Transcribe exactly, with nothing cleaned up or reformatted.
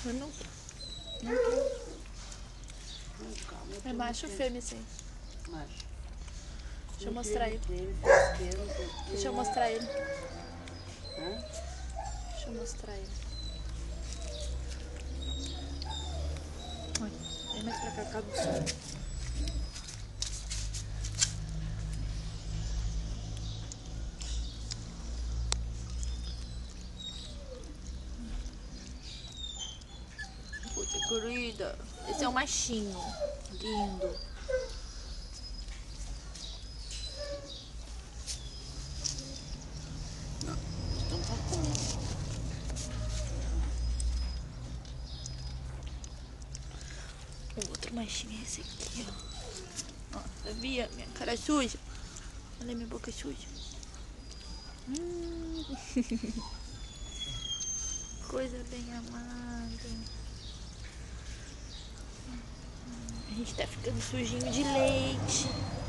Eu não tô. Não quero. É macho ou fêmea esse aí? Macho. Deixa eu mostrar ele. Dele, fresqueiro, Deixa eu mostrar ele. Hã? Deixa eu mostrar ele. Olha, vem mais pra cá, cá do sol. Puta querida. Esse é o machinho. Lindo. Não, então tá bom. O outro machinho é esse aqui, ó. Ó, sabia? Minha cara é suja. Olha minha boca suja. Hum. Coisa bem amada. A gente tá ficando sujinho de leite.